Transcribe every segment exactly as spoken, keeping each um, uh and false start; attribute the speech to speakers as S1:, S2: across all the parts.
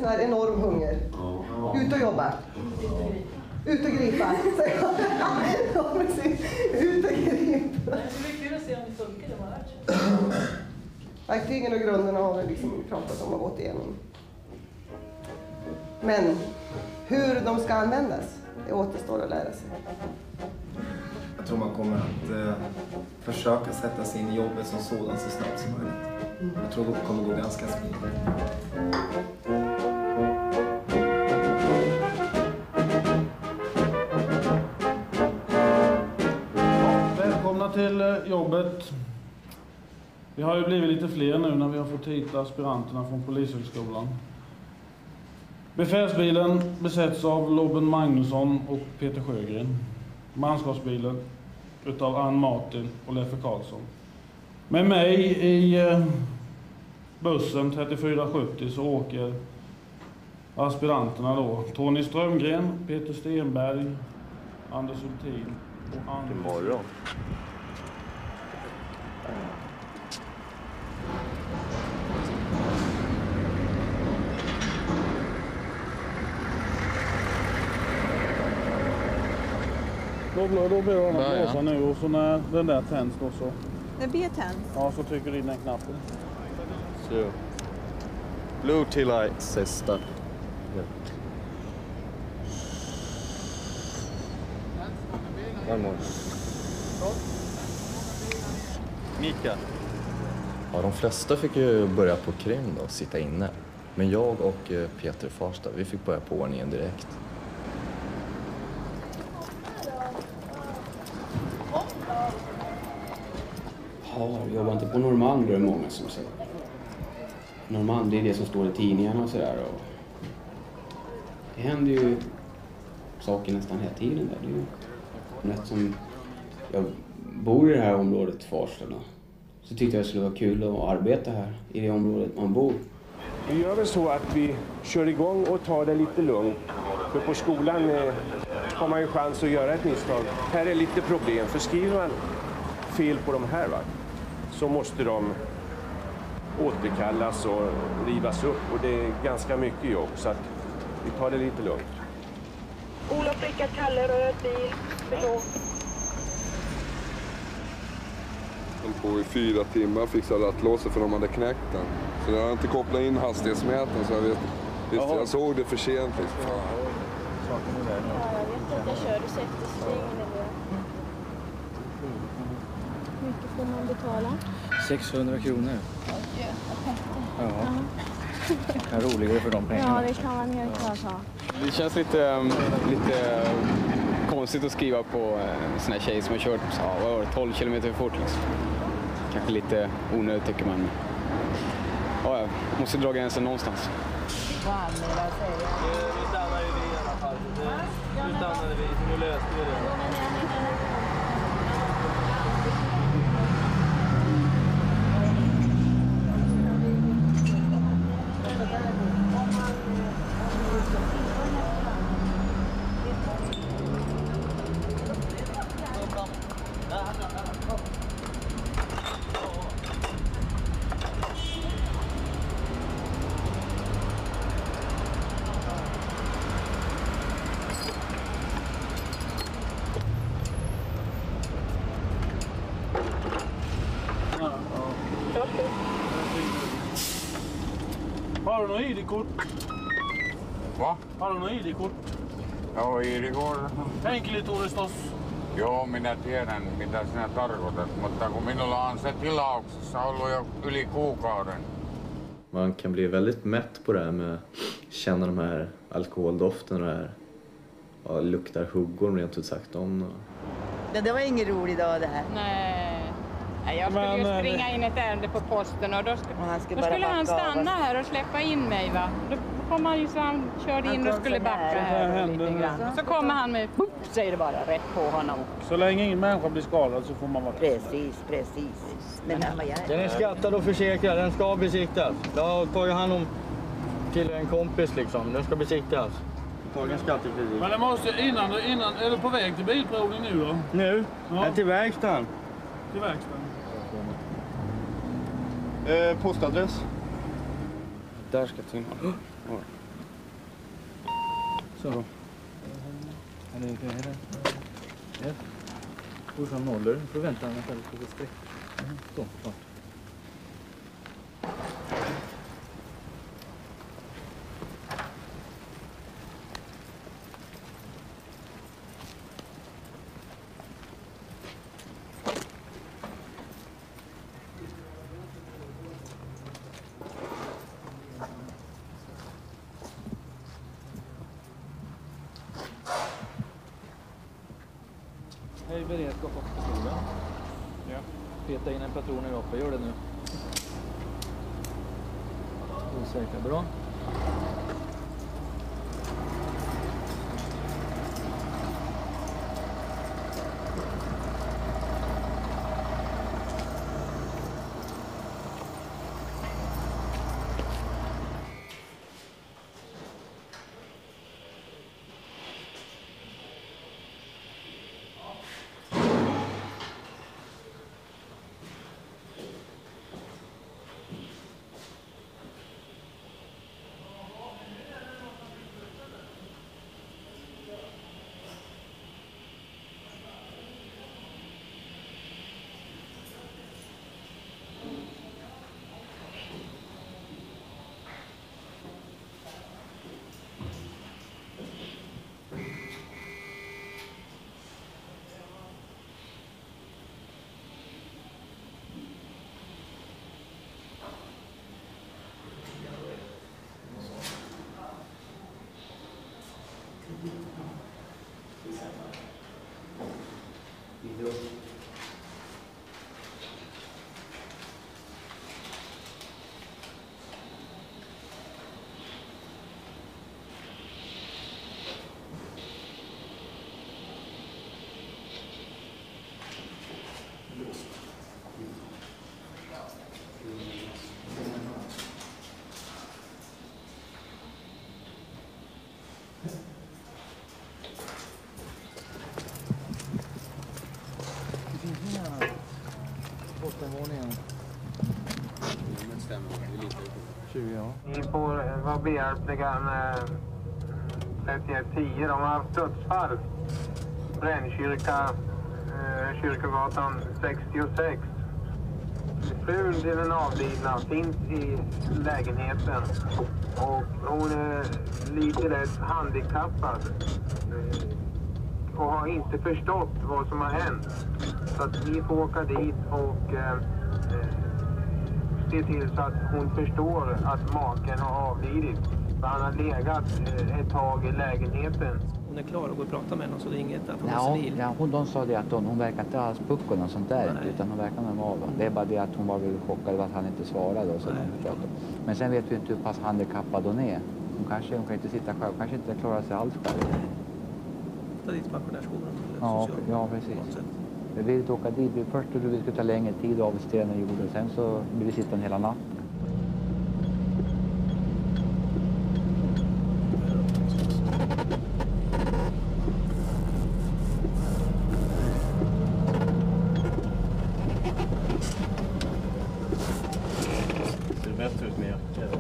S1: sån här enorm hunger. Ut och jobba. Ut och gripa. Ja, precis. Ut och gripa.
S2: Det är kul att se om det funkar, det har lärt sig.
S1: Verktygen och grunderna har vi liksom pratat om och gått igenom. Men hur de ska användas, det återstår att lära sig.
S3: Jag tror man kommer att eh, försöka sätta sig in i jobbet som sådant så snabbt som möjligt. Mm. Jag tror det kommer gå ganska smidigt.
S4: Välkomna till jobbet. Vi har ju blivit lite fler nu när vi har fått hit aspiranterna från Polishögskolan. Befälsbilen besätts av Lobben Magnusson och Peter Sjögren. Manskapsbilen utav Ann Martin och Leffe Karlsson. Med mig i eh, bussen trettiofyra sjuttio så åker aspiranterna då. Tony Strömgren, Peter Stenberg, Anders Ultin och Anders.
S5: Imorgon.
S4: Då, då blir det att blåsa nu och så när den där tänds då så...
S6: Den blir tänds?
S4: Ja, så trycker du in den knappen.
S5: Så. Blue till I says start. One more. Mika.
S7: Ja, de flesta fick ju börja på krim då, sitta inne. Men jag och Peter Farstad, vi fick börja på ordningen direkt.
S8: Ja, jag jobbar inte på Normand, det är många som säger. Normand, det är det som står i tidningarna och sådär. Och det händer ju saker nästan hela tiden där. Det är ju rätt som jag bor i det här området Farstad då. Så tyckte jag det skulle vara kul att arbeta här i det området man bor.
S9: Vi gör väl så att vi kör igång och tar det lite lugnt. För på skolan eh, har man ju chans att göra ett misstag. Här är lite problem, för skriver man fel på de här va, så måste de återkallas och rivas upp. Och det är ganska mycket jobb, så att vi tar det lite lugnt.
S10: Olof Rickard Kalle, röd bil, förstå.
S11: Jag på i fyra timmar fixade rattlåset för de hade knäckt den. Så jag har inte kopplat in hastighetsmätaren så jag vet. Visst, jag såg det för sent liksom.
S10: Ja, jag vet att jag körde sextio svingen eller. Hur mycket får man betala?
S12: sexhundra kronor.
S10: Oj, vad
S12: ja. ja. Det är roligare för de pengarna.
S10: Ja, det kan man helt klart ha.
S12: Det känns lite, lite konstigt att skriva på en sån här tjej som har kört ja, vad var det, tolv kilometer för fort. Liksom. Kanske lite onödigt tycker man. Ja, jag måste dra gränsen någonstans.
S2: Vad anmäla säger jag? Vi stannar ju vid i alla fall. Nu stannade vi, så nu löste vi det.
S4: Har du något I D-kort?
S13: Va?
S4: Har du något I D-kort?
S13: Joo, I D-kort.
S4: Henkilötodistus?
S13: Joo, minä tiedän mitä sinä tarkoitat, mutta kun minulla on se tilauksessa ollut jo yli kuukauden.
S7: Man kan bli väldigt mätt på det här med känna de här alkoholdoften och det här. Ja, luktar huggorm rent ut sagt om.
S6: Det, det var ingen rolig dag det här.
S14: Nej. Jag skulle
S4: Men,
S14: ju springa in ett ärende på posten och då, sk
S6: och han skulle,
S14: då skulle han stanna här och släppa in mig va. Då kom han ju så han körde in och skulle backa här lite grann. Så kommer han med, boop, säger det bara rätt på honom.
S4: Så länge ingen människa blir skadad så får man vara.
S6: Precis, precis. Men han var
S15: den är skattad och försäkrad, den ska besiktas. Jag har tagit hand om till en kompis liksom, den ska besiktas. Tagen skattekredit.
S4: Men det måste, innan, innan, är du på väg till bilprovning nu då?
S15: Nu? Ja. Till verkstaden.
S4: Till verkstaden.
S15: Eh, postadress.
S12: Där ska jag ta in.
S15: Så då. Är det är det? Ja. Och så nollor. Får vänta med att det ska streck. Så, klart. Hej, beredskap och pistolen. Ja. Peta in en patron i roppen, gör det nu. Osäkra, bra.
S16: Ni får vara behjälpliga med trettioett tio. De har haft dödsfall. Brännkyrka, eh, Kyrkogatan sextiosex. Frun till den avlidna finns i lägenheten och hon är lite lätt handikappad och har inte förstått vad som har hänt. Så att ni får åka dit och eh, se till så att hon förstår att maken har avlidit. För han har legat eh, ett tag i lägenheten.
S17: Hon är klar att gå och prata med henne, så det är inget att hon
S18: ja,
S17: är senil.
S18: Ja, hon, de sa det att hon, hon verkar inte alls puckon och sånt där, inte, utan hon verkar normal. Det är bara det att hon var väl chockad att han inte svarade. Och så men sen vet vi inte hur pass handikappad hon är. Hon kanske hon kan inte sitta själv, kanske inte klarar sig alls själv.
S17: Ta dit pensionärsskolan.
S18: Ja, ja, precis. Vi vill inte åka dit. Först trodde vi skulle ta längre tid av stenen jorden. Sen så vill vi sitta en hela natten.
S2: Ser det bättre ut med jacka?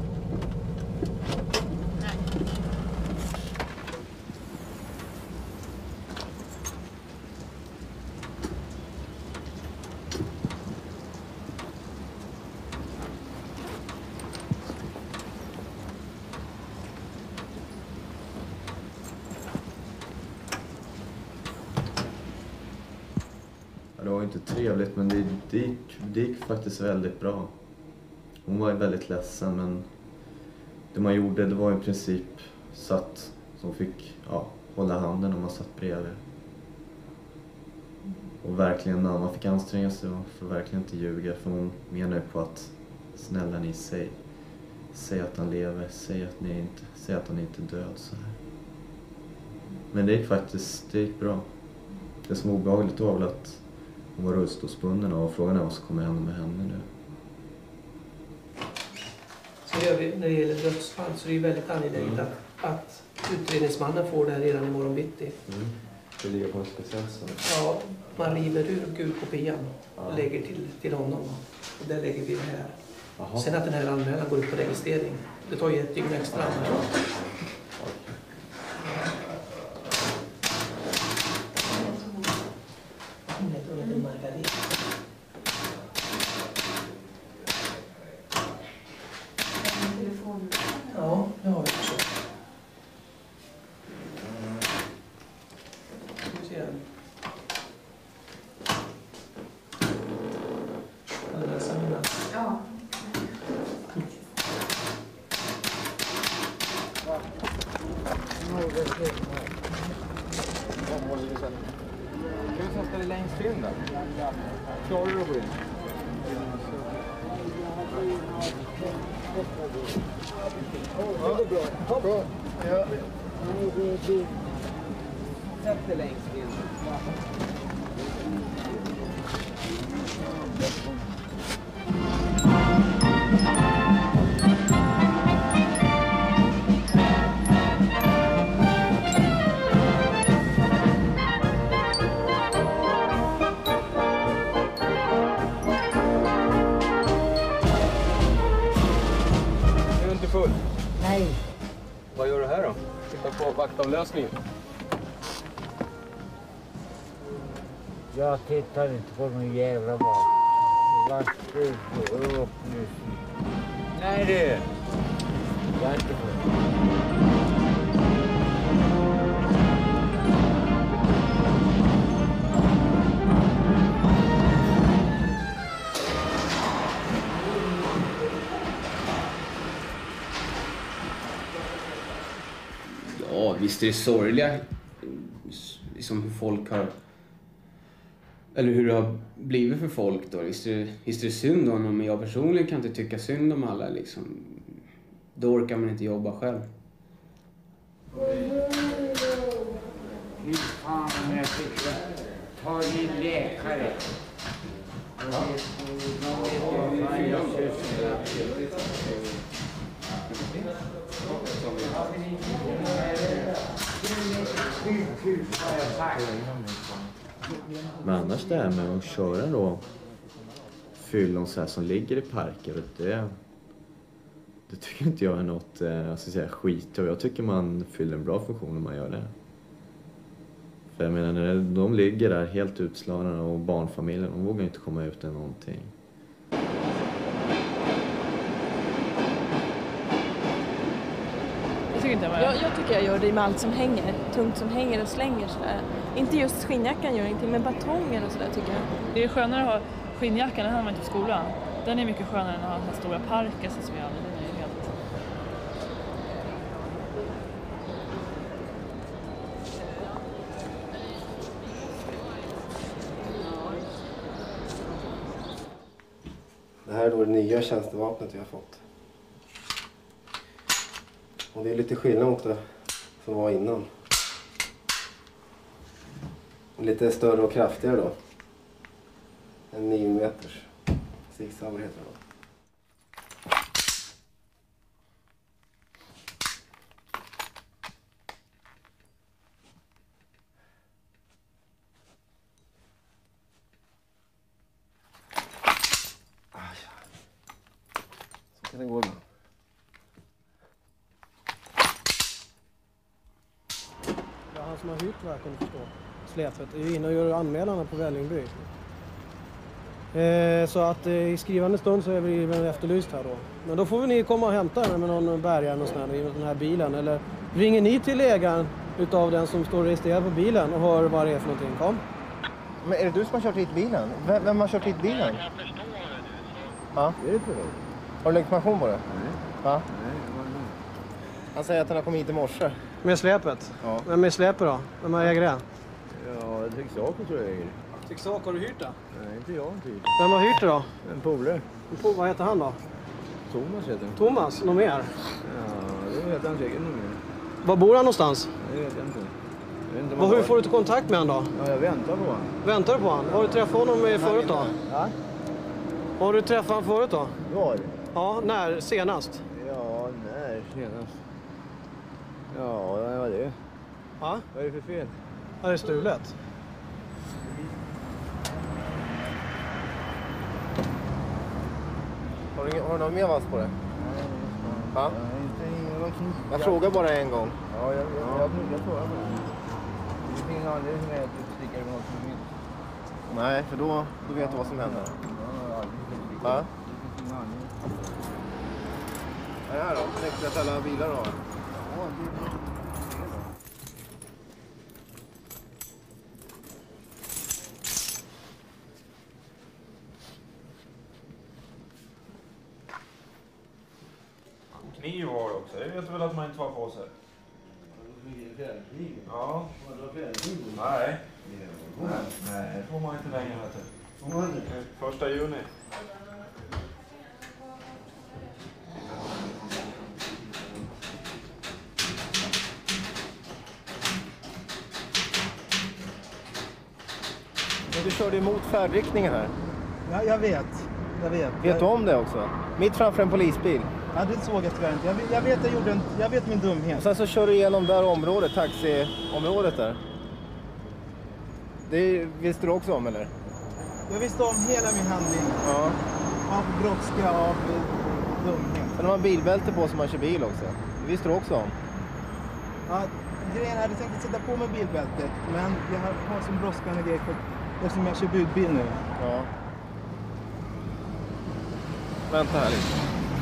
S7: Det var inte trevligt, men det, det, gick, det gick faktiskt väldigt bra. Hon var väldigt ledsen, men det man gjorde, det var i princip satt som fick ja, hålla handen när man satt bredvid. Och verkligen, man fick anstränga sig och för verkligen inte ljuga, för hon menar ju på att snälla ni, säg, säg att han lever, säg att, ni inte, säg att han inte är död så här. Men det gick faktiskt, det gick bra. Det som var obehagligt var väl att hon var rullstolsbunden och frågan är vad som kommer hända med henne nu.
S17: Så gör vi, när det gäller dödsfall så är det väldigt angeläget mm. att, att utredningsmannen får det här redan i morgon bitti.
S7: Mm. Det ligger på hospitsen.
S17: Ja, man river ur gulkopian och
S7: ja. lägger
S17: till, till honom. Och där lägger vi det här.
S7: Aha.
S17: Sen att den här anmälan går upp på registrering. Det tar ju ett dygn extra.
S15: dig längst in där. Klarar du att gå in?
S1: Ja, det går bra. Hopp. Bra. Ja. Sätt dig längst in.
S15: Full.
S1: Nej.
S15: Vad gör du här då? Titta på vaktavlösningen.
S19: Jag tittar inte på någon jävla mat. Vart du går upp nu. Nej du. Jag är inte full.
S8: Ja, visst är det sorgliga liksom hur folk har, eller hur det har blivit för folk då. Visst är det, visst är det synd om dem, men jag personligen kan inte tycka synd om alla liksom. Då orkar man inte jobba själv.
S19: Hur fan om jag tycker, ta din läkare. Jag vet vad fan jag sysslar.
S7: Men annars det här med att köra då fyllon så här som ligger i parker, det, det tycker inte jag är något jag ska säga, skit. Och jag tycker man fyller en bra funktion när man gör det. För jag menar, när de ligger där helt utslagna och barnfamiljen, de vågar inte komma ut eller någonting.
S10: Jag, jag tycker jag gör det med allt som hänger. Tungt som hänger och slänger sådär. Inte just skinnjackan gör ingenting, men batonger och sådär tycker jag.
S20: Det är skönare att ha skinnjackan, den har man inte i skolan. Den är mycket skönare än att ha den här stora parken som vi hade. Den är ju helt...
S3: Det här är då det nya tjänstevapnet vi har fått. Och det är lite skillnad mot det som var innan. Lite större och kraftigare då. En nio meters. Zigzag heter det då. Så kan det gå ibland.
S17: Han som har hyrt verken förstå släpet är ju inne och gör anmälan på Vällingby. Eh, så att eh, i skrivande stund så är vi väl efterlyst här då. Men då får vi ni komma och hämta den med någon bärgare och sådär i den här bilen. Eller ringer ni till ägaren utav den som står registrerad på bilen och hör vad det är för någonting? Kom.
S3: Men är det du som har kört hit bilen? Vem, vem har kört hit bilen? Ja.
S19: Är det för dig?
S3: Har du legitimation på det?
S19: Nej.
S3: Va?
S19: Nej, det var det.
S3: Han säger att han har kommit hit i morse.
S17: Med släpet?
S3: Ja.
S17: Vem är släpet då? Vem äger det?
S19: Ja, Texaco tror jag äger.
S17: Texaco, har du hyrt det?
S19: Nej, inte jag inte hyrt.
S17: Vem har hyrt det då?
S19: En polare.
S17: En vad heter han då?
S19: Thomas heter han.
S17: Thomas, någon mer?
S19: Ja, det vet han säkert nog mer.
S17: Var bor han någonstans?
S19: Det vet jag inte. Jag vet inte
S17: Vad, hur får du till kontakt med han då?
S19: Ja, jag väntar på han.
S17: Väntar du på han? Har du träffat honom förut då?
S19: Ja.
S17: Har du träffat honom förut då?
S19: Var?
S17: Ja, när? Senast?
S19: Ja, när senast? Ja, vad var det?
S17: Ja?
S19: Vad är det för fel?
S17: Ja, det är stulet.
S3: Har du, har du någon mer vass på det?
S19: Nej,
S3: ja?
S19: inte,
S3: jag frågar bara en gång.
S19: Ja, jag, jag, jag, jag frågar bara. Det finns ingen anledning med att du stickar med något som är minst.
S3: Nej, för då, då vet du vad som händer.
S19: Ja,
S3: ja? Är det här då? Tänkte att alla bilar har?
S19: Ja, det är
S4: Kniv var det också. Det vet du väl att man inte får på sig? Ja. Nej.
S2: Nej, det får man inte längre. Vet du. Första juni.
S3: Men du körde emot färdriktningen här.
S21: Ja, jag vet. Jag vet.
S3: Vet du om det också? Mitt framför en polisbil.
S21: Ja, det såg jag tyvärr inte. Jag vet, jag vet, jag gjorde en, jag vet min dumhet.
S3: Och sen så kör du igenom där området, taxiområdet där. Det visste du också om, eller?
S21: Jag visste om hela min handling.
S3: Ja.
S21: Av brådska, av dumhet.
S3: Men de har bilbälte på som man kör bil också. Det visste du också om.
S21: Ja, grejen är, jag hade tänkt sätta på mig bilbältet. Men jag har en sån brådskande grej för, eftersom jag kör budbil nu.
S3: Ja. Vänta här lite.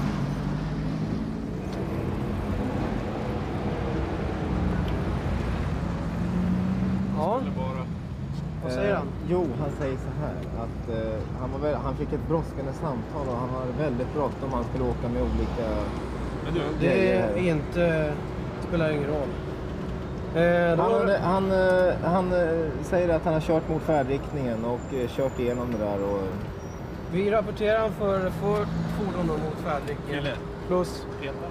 S17: Ja. Vad säger han?
S3: Eh, jo, han säger så här att eh, han, var väl, han fick ett brådskande samtal och han var väldigt bråttom. Han skulle åka med olika...
S17: Men du, det är inte, spelar ingen roll. Eh,
S3: han,
S17: då...
S3: hade, han, eh, han eh, säger att han har kört mot färdriktningen och eh, kört igenom det där. Och...
S17: Vi rapporterar för, för fordon mot färdriktningen. Plus...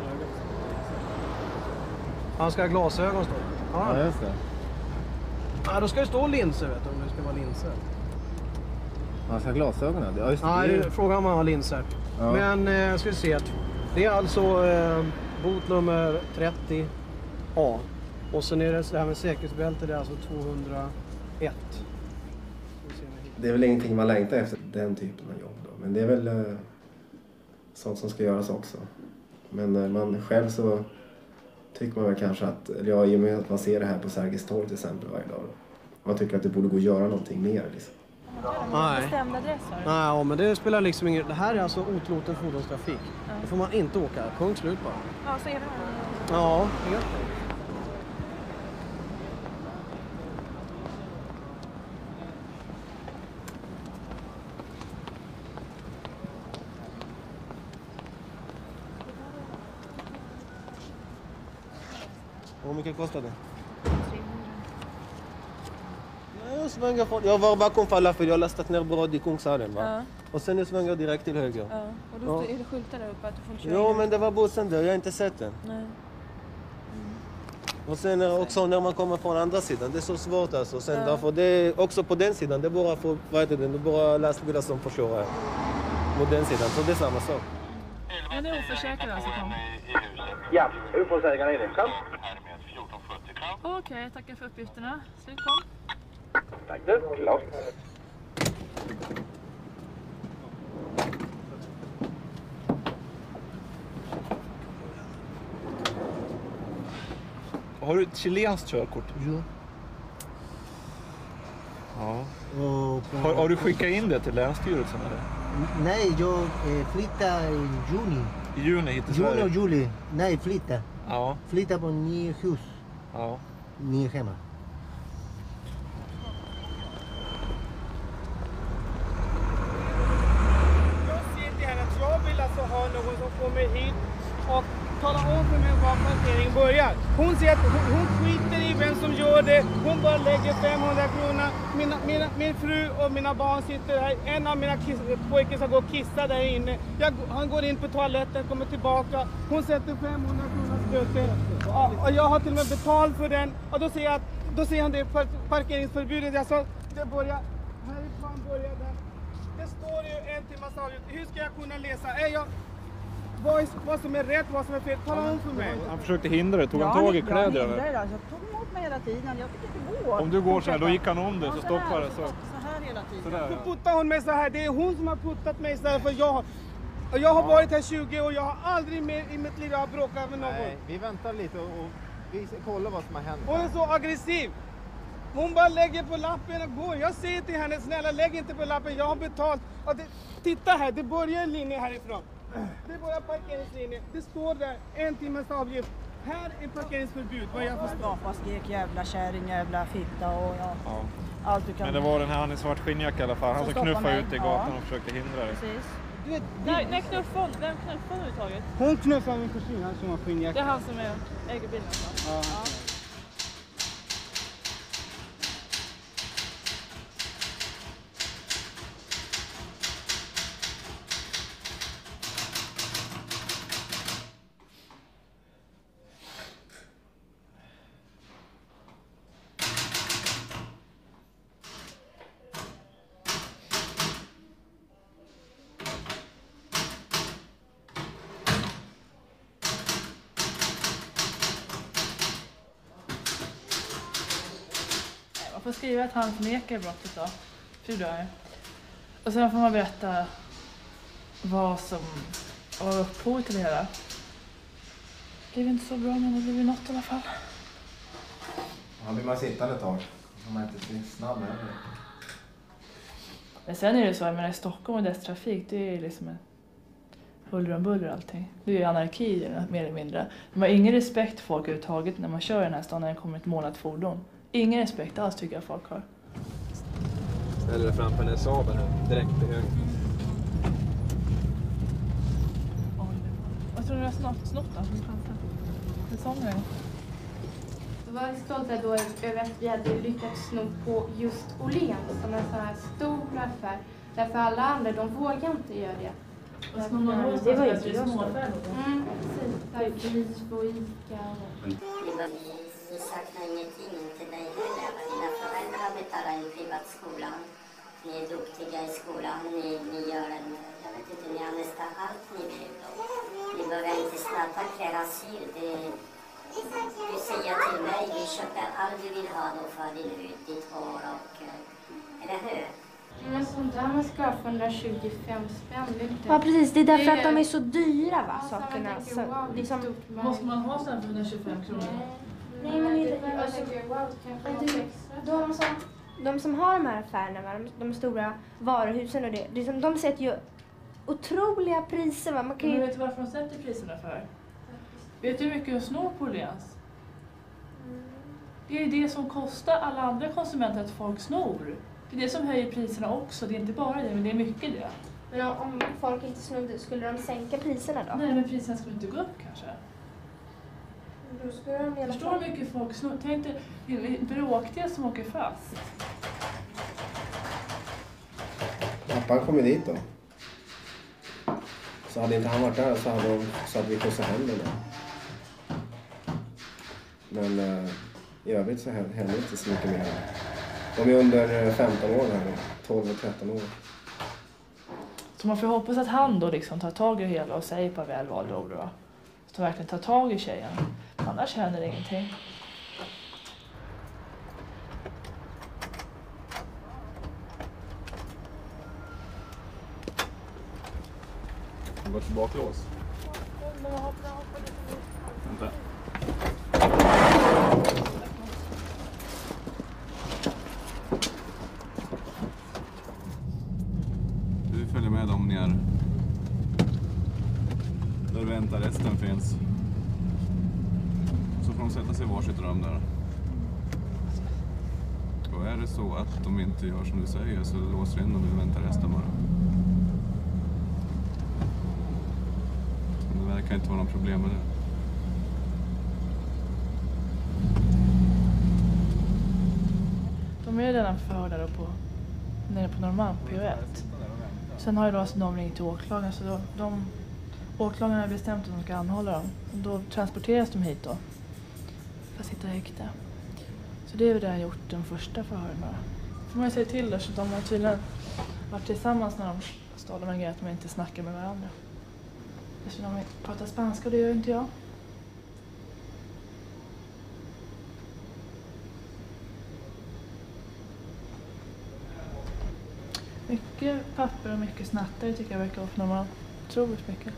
S17: Han ska ha glasögon stå.
S3: Ja, just det.
S17: Ja, då ska det stå linser, vet du, om det ska vara linser.
S3: Han ska ha glasögonen? Ja, just det.
S17: Ja, det är frågan om han har linser.
S3: Ja.
S17: Men eh, ska vi se. Det är alltså eh, bot nummer trettio A. Och sen är det det här med säkerhetsbälte, det är alltså tvåhundraett.
S3: Det är väl ingenting man längtar efter, den typen av jobb då. Men det är väl eh, sånt som ska göras också. Men eh, man själv så tycker man väl kanske att, eller ja, i och med att man ser det här på Sergels torg till exempel varje dag. Man tycker att det borde gå att göra någonting mer liksom.
S17: Nej.
S10: Bestämd adress har du?
S17: Nej, ja, men det spelar liksom ingen... Det här är alltså otillåten fordonstrafik.
S10: Ja.
S17: Då får man inte åka. Punkt slut bara.
S10: Ja, så är det.
S17: Ja, helt.
S21: Hur mycket kostar det? Jag svänger från, jag var bakom falafel, jag har lastat ner bröd i Kungshallen va?
S10: Ja.
S21: Och sen jag svänger direkt till höger.
S10: Ja, och då är det skyltar där uppe att du får inte köra
S21: Jo,
S10: in.
S21: men det var bussen där, jag har inte sett den.
S10: Nej.
S21: Och sen är också när man kommer från andra sidan, det är så svårt alltså. Sen
S10: Ja.
S21: därför det är också på den sidan, det är bara, för, vad heter det, det är bara lastbilar som får köra mot den sidan, så det är samma sak.
S10: Men det är oförsäkrad alltså, kom.
S21: Ja, oförsäkrad är det. Kom.
S10: Okej, okay, tackar för uppgifterna. Slut, kom.
S21: Tack du, klart.
S2: Har du ett chilenskt körkort?
S21: Ja.
S2: Ja.
S21: Och,
S2: Har, har du skickat in det till Länsstyrelsen eller?
S22: Nej, jag eh, flyttar i juni.
S2: I juni hit till
S22: Juni
S2: Sverige?
S22: och juli. Nej, flytta.
S2: Ja.
S22: Flytta på ny hus.
S2: Ja.
S22: Ny hemma.
S21: Jag ser till henne att jag vill alltså ha någon som kommer hit och talar om för mig var parkeringen börjar. Hon säger att hon, hon skiter i vem som gör det. Hon bara lägger femhundra kronor. Mina, mina, min fru och mina barn sitter här. En av mina kiss, pojkar ska gå och kissa där inne. Jag, han går in på toaletten, kommer tillbaka. Hon sätter femhundra kronor böter. Och, och jag har till och med betalt för den. Och då säger, jag, då säger han det är parkeringsförbudet. Jag sa, det börjar, härifrån börjar den. Det står ju en timmas avgift. Hur ska jag kunna läsa? Är jag... Vad, vad som är rätt, vad som är fel, tala om för mig.
S2: Han försökte hindra det, tog han tag i kläder?
S6: Ja, jag alltså, tog emot mig hela tiden. Jag fick inte gå.
S2: Om du går så här, då gick han om dig, så
S6: Ja,
S2: stoppar det. Så.
S6: Så här hela tiden.
S2: Sådär,
S21: Så puttar hon mig så här. Det är hon som har puttat mig så här. För jag, och jag har varit här tjugo år och jag har aldrig mer i mitt liv jag har bråkat med någon.
S3: Nej, vi väntar lite och, och vi kollar vad som har hänt.
S21: Hon är så aggressiv. Hon bara lägger på lappen och går. Jag säger till henne, snälla lägg inte på lappen, jag har betalt. Och det, titta här, det börjar en linje härifrån. Det börjar parkeringslinje. Det står där, en timmes avgift. Här är parkeringsförbud, vad jag förstår.
S6: Gapa, skrek jävla kärring, jävla fitta och ja.
S2: Ja.
S6: Allt du kan.
S2: Men det var den här, han i svart skinnjacka i alla fall. Han som
S6: Som
S2: knuffade
S6: stoppade
S2: ut i
S6: mig.
S2: gatan
S6: Ja.
S2: och försökte hindra det.
S10: Precis.
S21: Du vet,
S10: När, när knuffade hon? Vem knuffade överhuvudtaget?
S21: hon knuffar min kusin, han som har
S10: Det
S21: skinnjacka.
S10: är han som är, äger bilen.
S21: Ja.
S10: Ja.
S20: får skriva att han förnekar brottet då. Fyra dagar. Och sen får man berätta vad som var upphov till det hela. Det är inte så bra, men det blir något i alla fall.
S3: Ja, blir man sittande ett tag. Om man inte blir snabb med det.
S20: Men sen är det så, jag menar, i Stockholm och dess trafik, det är liksom en huller om buller allting. Det är ju anarki mer eller mindre. De har ingen respekt för folk överhuvudtaget när man kör i den här stan när det kommer ett målat fordon. Ingen respekt alls tycker jag folk har.
S2: Ställer fram på den här Saaben här, direkt till höger.
S20: Vad tror du har snott, snott då? Det sa man ju.
S5: Jag var stolt då över att vi hade lyckats sno på just Åhléns som en sån här stor affär. Därför alla andra, de vågar inte göra det.
S20: Och så man har
S5: det var ju
S20: det små affärer då?
S5: Mm, precis. Där Frisbo och Ica och...
S9: Vi saknar ingenting till dig heller. Dina föräldrar betalar en privatskolan. Ni är duktiga i skolan. Ni, ni gör en... Jag vet inte, ni har nästan allt ni vill. Ni behöver inte starta fler asyl. Det, du säger till mig, vi köper allt du vill ha då för din hud, ditt hår och... Eller hur?
S5: Men sånt där man ska ha för hundratjugofem spänn.
S10: Ja precis, det är därför att de är så dyra va,
S5: Ja,
S10: sakerna.
S5: tänker,
S10: Så,
S5: wow,
S10: liksom,
S20: måste man ha sådär för hundratjugofem kronor?
S10: Nej men det är
S5: Jag tänker, wow, kanske
S10: du, de, som, de som har de här affärerna, va, de, de stora varuhusen och det, det är som, de sätter ju otroliga priser va. Man kan ju...
S20: Men vet du varför de sätter priserna för? Vet du hur mycket de snor på Åhléns? Det är det som kostar alla andra konsumenter att folk snor. Det är det som höjer priserna också. Det är inte bara det, men det är mycket det.
S10: Men om, om folk inte snodde, skulle de sänka priserna då?
S20: Nej, men priserna skulle inte gå upp kanske.
S10: Då skulle de i alla
S20: Förstår du hur mycket folk snor? Tänk dig en bråkdel som åker fast.
S3: Pappan kom ju dit då. Så hade inte han varit där så hade, de, så hade vi skjutsat hem den där. Men eh, i övrigt så händer inte så mycket mer. De är under femton år här, tolv och tretton år.
S20: Så man får hoppas att han då liksom tar tag i det hela och säger på välvalda ord då. Så de verkligen tar tag i tjejen. Annars händer det ingenting.
S2: Det var tillbaka lås. Vänta. Du följer med dem ner. Där väntarresten finns. Så får de sätta sig i varsitt rum där. Och är det så att de inte gör som du säger så låser in dem i väntarresten bara. Det verkar inte vara någon problem med det.
S20: De är redan förhörda då på, nere på Norrmalm, P O ett. Sen har ju då alltså de ringt till åklagaren så då, de, åklagaren har bestämt att de ska anhålla dem. Och då transporteras de hit då. För att sitta i häkte. Så det är väl det jag gjort den första förhören då. Får man ju säga till då så de har tydligen varit tillsammans när de stal de grejer att de inte snackar med varandra. Så de pratar spanska och det gör inte jag. Mycket papper och mycket snattare tycker jag verkar vara för normalt. Otroligt mycket.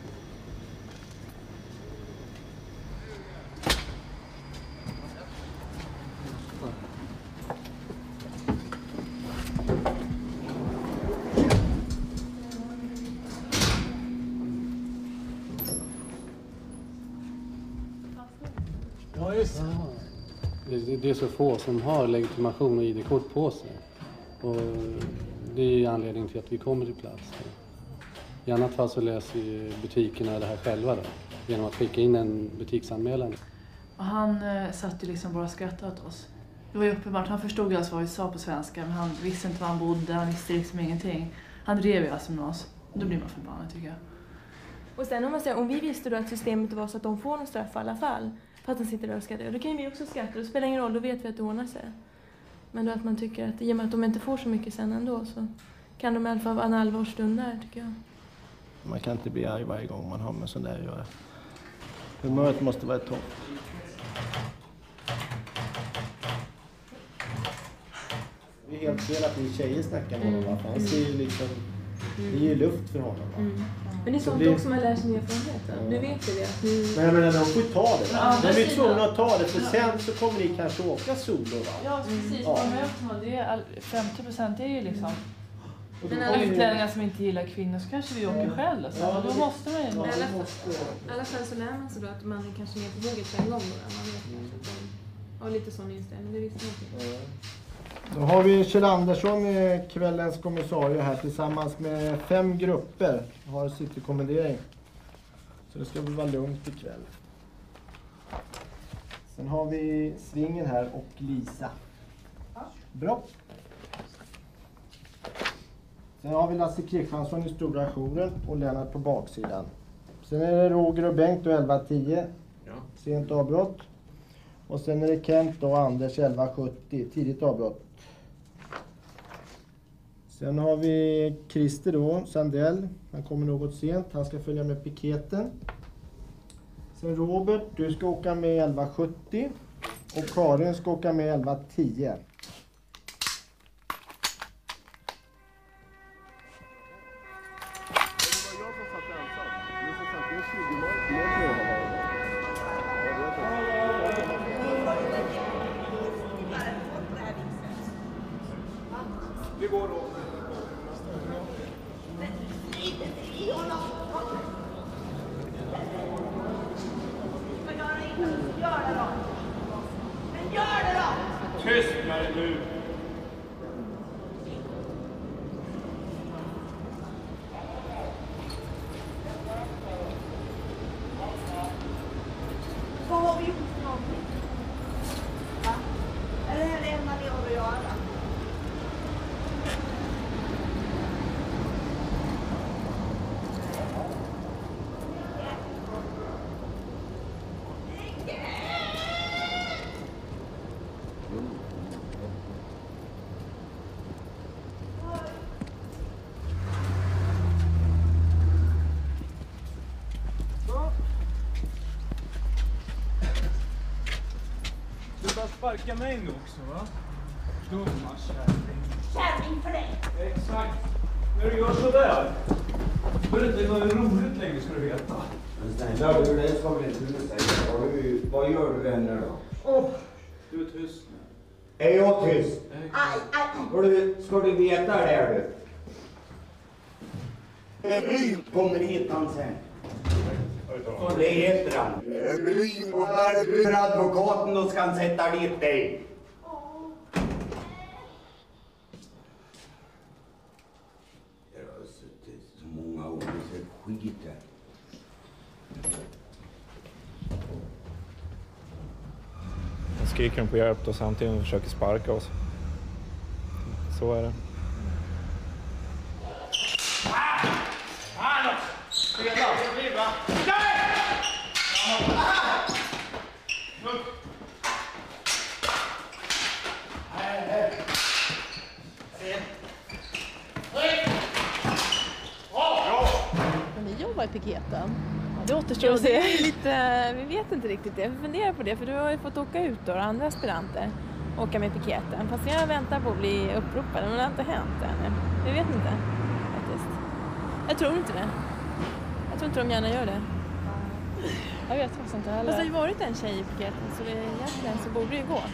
S23: Ja, just det. Det är så få som har legitimation och I D-kort på sig. Och det är anledningen till att vi kommer till plats. I annat fall så löser ju butikerna det här själva då, genom att skicka in en butiksanmälan.
S20: Och han eh, satt ju liksom bara och skrattade åt oss. Det var ju uppenbart, han förstod ju alltså vad vi sa på svenska, men han visste inte var han bodde, han visste liksom ingenting. Han drev ju alltså med oss. Då blir man förbannad tycker jag.
S10: Och sen om man säger, om vi visste då att systemet var så att de får en straff i alla fall, för att de sitter där och skrattar, då kan vi också skratta. Det spelar ingen roll, då vet vi att det ordnar sig. Men då att man tycker att i och med att de inte får så mycket sen ändå så kan de i alla fall vara en allvarsstund där tycker jag.
S24: Man kan inte bli arg varje gång man har med sån där att göra. Humöret måste vara topp. Det är helt fel att vi tjejer snackar med honom, va? För han ser ju liksom, det är ju luft för honom, va?
S10: Mm. Men det är sånt
S24: det...
S10: också man lär sig erfarenhet. Ja. Nu vet ju det. Nu...
S24: Men jag menar, de får ju ta det.
S10: Ja,
S24: de är tvungna att ta det, för sen så kommer ni kanske åka solo, va?
S20: Ja, precis.
S24: Ja.
S20: Det är all, femtio procent är ju liksom
S10: men alla
S20: utlänningar som inte gillar kvinnor, så kanske vi åker själv. Då, ja, då måste man ju.
S10: Ja, I alla fall så lär man sig då att man är kanske mer på våget på en gång. Då. Man vet kanske att de har lite sån inställning, det visste man inte.
S24: Då har vi Kjell Andersson, kvällens kommissarie här, tillsammans med fem grupper. Har citykommendering. Så det ska väl vara lugnt ikväll. Sen har vi Svingen här och Lisa. Bra. Sen har vi Lasse Kristiansson i stora jouren och Lennart på baksidan. Sen är det Roger och Bengt och elva tio. Ja. Sent avbrott. Och sen är det Kent och Anders elva sjuttio. Tidigt avbrott. Sen har vi Christer då, Sandell. Han kommer något sent. Han ska följa med piketen. Sen Robert, du ska åka med elva sjuttio. Och Karin ska åka med elva tio.
S2: Vi går då.
S11: Gör det då! Men gör det då!
S2: Tyst med dig nu!
S11: Vad har vi gjort för någonting? Va? Är det här det enda ni har att göra?
S2: Du bara sparka mig nu också, va? Dumma kärring.
S11: Kärring för dig!
S2: Exakt. När du gör sådär, då är det inte något roligt längre, ska du veta.
S12: Men snälla du, det ska väl inte du säga. Vad, du, vad gör du vänner då?
S2: Oh. Du är tyst nu.
S12: Är jag tyst?
S11: Aj, aj.
S12: Du, ska du veta det är du? Ryd kommer hit han sen. Och det heter han. Ryd och för advokaten, då ska han sätta dit dig. Jag har suttit så många år och sett skit här.
S13: De skriker på hjälp och samtidigt försöker sparka oss. Så är det.
S2: Fan också! Spela! Spela!
S10: Men ni jobbar i piketen.
S20: Det återstår att
S10: det
S20: se.
S10: är lite, vi vet inte riktigt det. Vi funderar på det, för du har ju fått åka ut då, andra aspiranter. Åka med piketen. Fast jag väntar på att bli uppropad, men det har inte hänt ännu. Vi vet inte, faktiskt. Jag tror inte det. Jag tror inte de gärna gör det.
S20: Jag vet faktiskt inte heller.
S10: Fast det har ju varit en tjej i piketen, så det, egentligen så borde det ju gå.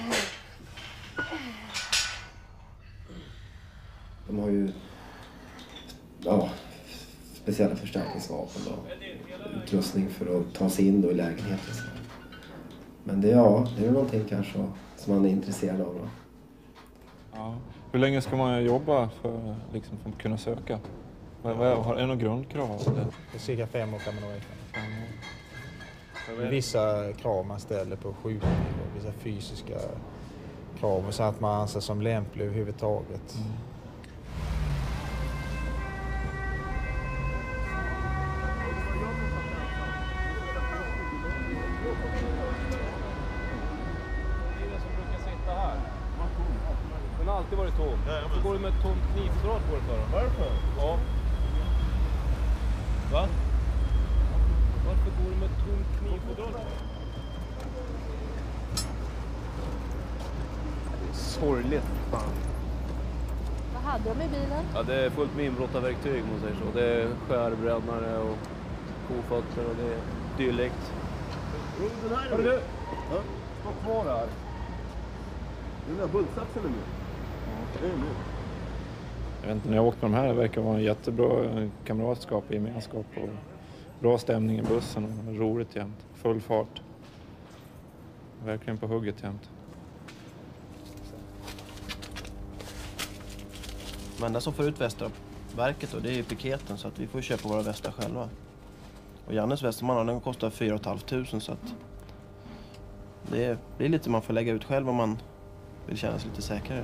S3: De har ju ja, speciella förstärkningsvapen och utrustning för att ta sig in då i lägenheten. Men det, ja, det är någonting kanske som man är intresserad av. Då.
S13: Ja. Hur länge ska man jobba för, liksom, för att kunna söka? Vad, vad, har det några grundkrav? Eller?
S14: Det är cirka fem år kan man nog räkna med. Det är vissa krav man ställer på skjutning och vissa fysiska krav och så att man anses som lämplig överhuvudtaget. Mm.
S2: Den har alltid varit tom. Så går du med ett tomt knivfodral på det för dem. Varför? Ja. Va? Varför går du med ett tomt knivfodral? Det är sorgligt. Fan.
S10: hade de i bilen?
S2: Ja, det är fullt med inbrottarverktyg, om man säger så. Det är skärbrännare och kofötter och det är dylikt.
S1: Hörru du! Ja, stå kvar här. Den där bultsatsen är nu. Ja, det är nu.
S13: Jag vet inte, när jag åkt med de här, det verkar vara en jättebra kamratskap och gemenskap och bra stämning i bussen och roligt jämt. Full fart. Verkligen på hugget jämt.
S15: Men enda som får ut västar verket då, det är ju piketen, så att vi får köpa våra västar själva. Och Jannes västerman, den kostar fyra tusen femhundra så att det är, det är lite man får lägga ut själv om man vill känna sig lite säkrare.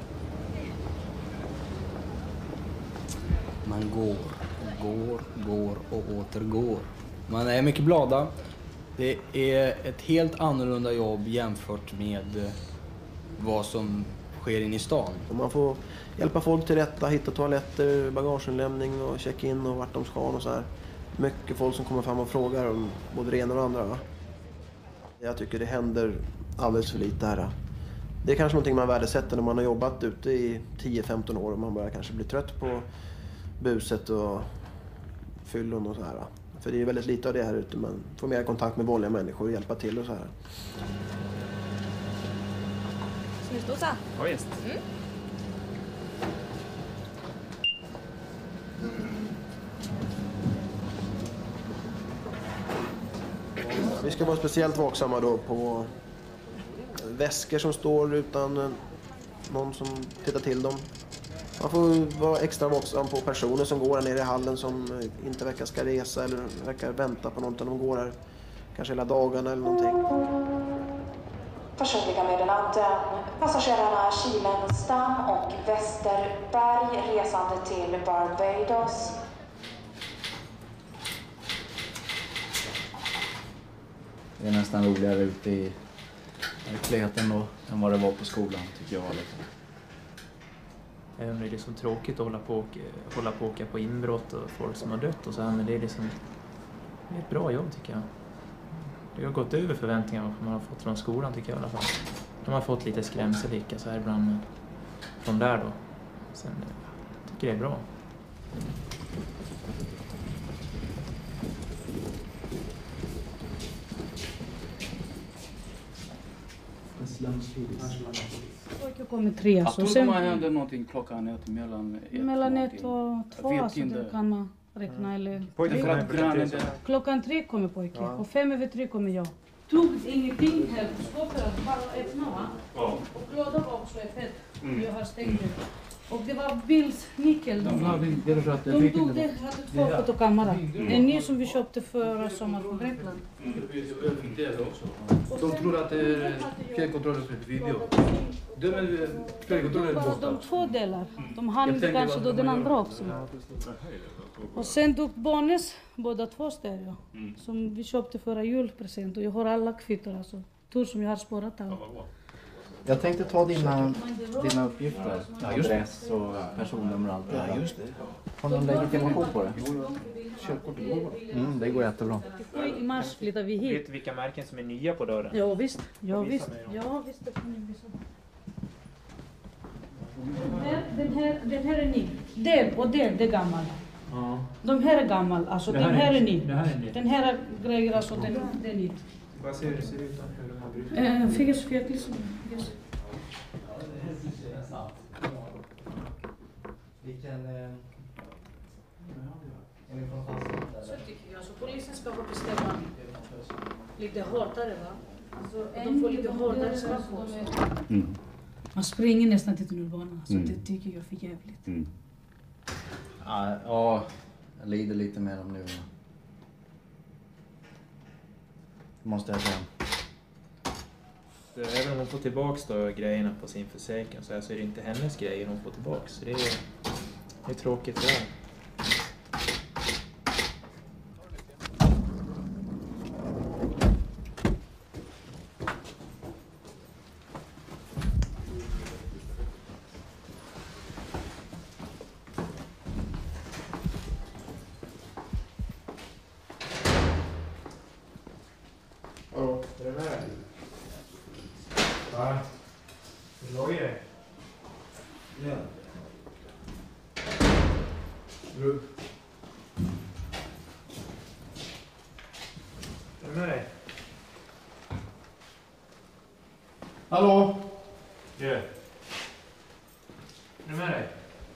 S16: Man går, går, går och återgår. Man är mycket glada. Det är ett helt annorlunda jobb jämfört med vad som sker in i stan.
S15: Och man får hjälpa folk till rätta, hitta toaletter, bagageinlämning och check-in och vart de ska och så här. Mycket folk som kommer fram och frågar om både det ena och det andra. Va? Jag tycker det händer alldeles för lite här. Det är kanske någonting man värdesätter när man har jobbat ute i tio femton år och man börjar kanske bli trött på buset och fyllon och så här. För det är väldigt lite av det här ute. Man får mer kontakt med vanliga människor och hjälpa till och så här.
S10: Ska vi stå så här?
S2: Ja, visst.
S10: Mm.
S15: Vi ska vara speciellt vaksamma då på väskor som står utan någon som tittar till dem. Man får vara extra vaksam på personer som går här nere i hallen som inte verkar ska resa eller verkar vänta på något. De går här kanske hela dagarna eller någonting.
S18: Personliga meddelanden. Passagerarna Kilenstam och Västerberg resande till Barbados.
S25: Det är nästan roligare ute i verkligheten då än vad det var på skolan, tycker jag.
S26: Även om det är liksom tråkigt att hålla på och hålla på och åka på inbrott och folk som har dött och så här, men det är liksom det är ett bra jobb, tycker jag. Det har gått över förväntningarna man har fått från skolan, tycker jag i alla fall. De har fått lite skrämselrika så här ibland från där då. Sen jag tycker det är bra.
S27: Pojken kommer tre.
S28: Jag
S27: Så
S28: tror
S27: sen,
S28: det hände någonting klockan ett, mellan ett,
S27: mellan ett och två,
S28: vet
S27: alltså,
S28: inte.
S27: det kan man räkna. Eller
S28: Pojken
S27: tre.
S28: kommer grannen där.
S27: Klockan tre kommer pojken
S28: Ja.
S27: och fem över tre kommer jag. Tog ingenting här på skåpet, bara öppna, va?
S28: Ja.
S27: Och lådan var också öppen.
S28: Mm.
S27: Jag har stängt det. Och det var Bills nyckel.
S28: De hade- det är så att jag
S27: De
S28: fick
S27: tog
S28: inte-
S27: det, hade två
S28: det här-
S27: fotokamera.
S28: Mm.
S27: En ny som vi köpte förra sommaren från Grekland.
S28: Jag fick det också. De tror att det är fjärrkontrollen som ett video. De är fjärrkontrollen är
S27: Bara
S28: borta.
S27: de två delar. De
S28: Jag
S27: hann
S28: tänkte
S27: kanske
S28: vad
S27: då
S28: de
S27: den
S28: gör.
S27: andra också. Och sen tog barnens båda två stereo.
S28: Mm.
S27: Som vi köpte förra julpresent. Och jag har alla kvittor, alltså. Tur som jag har sparat allt.
S25: Jag tänkte ta dina, dina uppgifter.
S28: Ja, just det.
S25: Adress och personnummer och allt det
S28: Ja,
S25: där.
S28: just det.
S25: Har någon legitimation på det?
S28: Körkortet går.
S25: Mm, det går jättebra.
S27: I mars flyttar vi hit.
S26: Vet du vilka märken som är nya på dörren?
S27: Ja visst, ja
S26: Visa
S27: visst,
S26: mig dem.
S27: ja visst, det kan ni visa. Den här, den här, den här är ny. Den och den, det är gammal.
S26: Ja.
S27: De här är gammal, alltså
S26: Det
S27: den
S26: här
S27: här
S26: är-
S27: är ny.
S26: det här är ny.
S27: Den här är grejer, alltså den, den är ny.
S26: Vad ser det ser ut som hur de har brutit?
S27: Eh, Figgers fjäklis. Yes.
S25: Vilken... Eh, är ni från fastighet?
S27: Så tycker jag. Alltså, polisen ska få bestämma lite hårdare, va? Alltså, de får lite hårdare straff också.
S28: Mm.
S27: Man springer nästan till tunnelbanan. Alltså,
S25: Mm.
S27: det tycker jag är för jävligt.
S28: Mm.
S25: Ja, ja, jag lider lite med dem nu. Måste jag säga.
S26: Så även om hon får tillbaks då grejerna på sin försäkring så, här, så är det inte hennes grejer hon får tillbaks. Så det är, det är tråkigt det där.
S2: Ja, är du med? Va? Hur låg det? Ja.
S28: Du.
S26: Är du med dig?
S28: Hallå?
S26: Du. Är du med dig?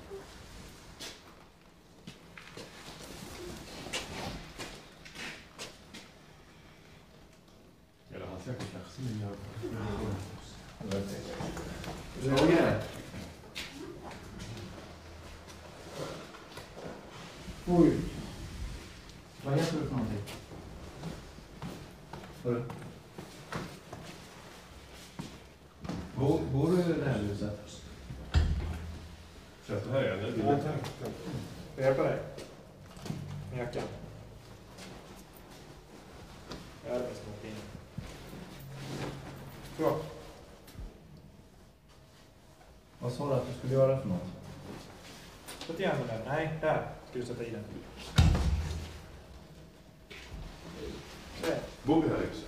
S1: Eller han säkert kanske som gör
S28: Roger. Oj. Vad heter du för någonting? Hörru. Bor, bor du i det här huset?
S1: Sätt det här igen.
S28: Jag tänkte. Ska jag hjälpa dig? Med jackan. Jag är bäst med fin. Så. Vad sa du att du skulle göra för något? Sätt igen den där. Nej, där ska du sätta i den.
S1: Bor vi här i huset?